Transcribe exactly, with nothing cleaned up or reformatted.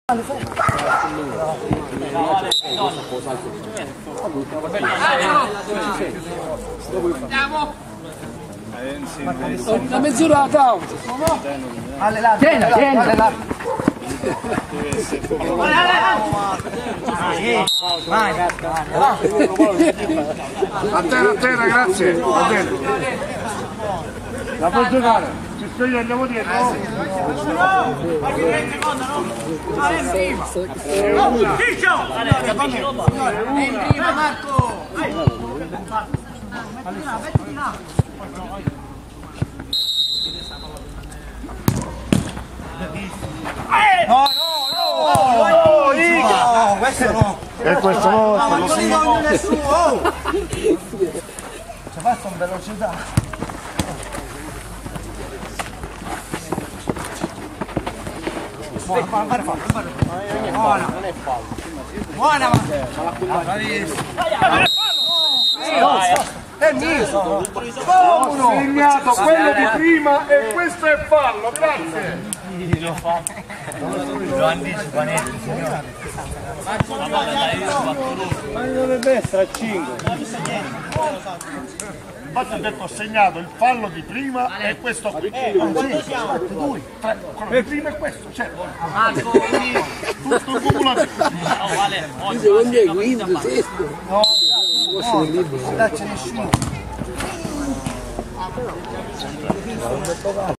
Andiamo! La mezz'ora Tieni, tieni! Vai! A terra, a terra, grazie. Va bene. La puoi giocare? Ci sto io, andiamo dietro. È in prima, Marco! No, no, no! No, questo no! E questo no. Ma non li voglio nessuno! Ci faccio in velocità! Buona, buona, buona, buona, è mio! Ho segnato quello di prima e questo è fallo, grazie. Lo anticipa niente, signore. Ma dovrebbe essere a cinque. Infatti ho detto ho segnato il fallo di prima e questo qui. Eh, due, tre, quello di prima e questo, certo. Tutto cumulativo. Secondo me quinto, sesto. No, no, non dacci nessuno.